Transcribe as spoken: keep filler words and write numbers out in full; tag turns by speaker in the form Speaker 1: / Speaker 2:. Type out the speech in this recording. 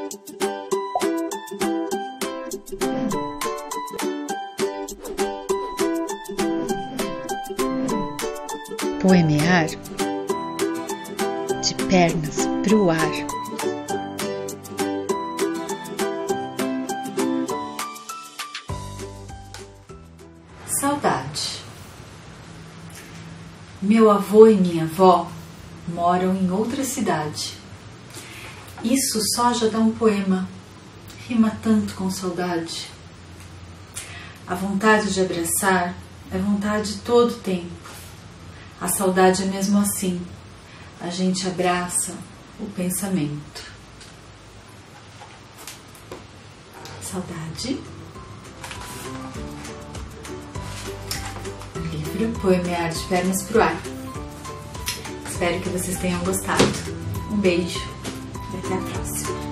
Speaker 1: Poemear de pernas pro ar.
Speaker 2: Saudade. Meu avô e minha avó moram em outra cidade. Isso só já dá um poema. Rima tanto com saudade. A vontade de abraçar é vontade todo o tempo. A saudade é mesmo assim. A gente abraça o pensamento. Saudade. Livro Poemear de Pernas pro Ar. Espero que vocês tenham gostado. Um beijo e até a próxima.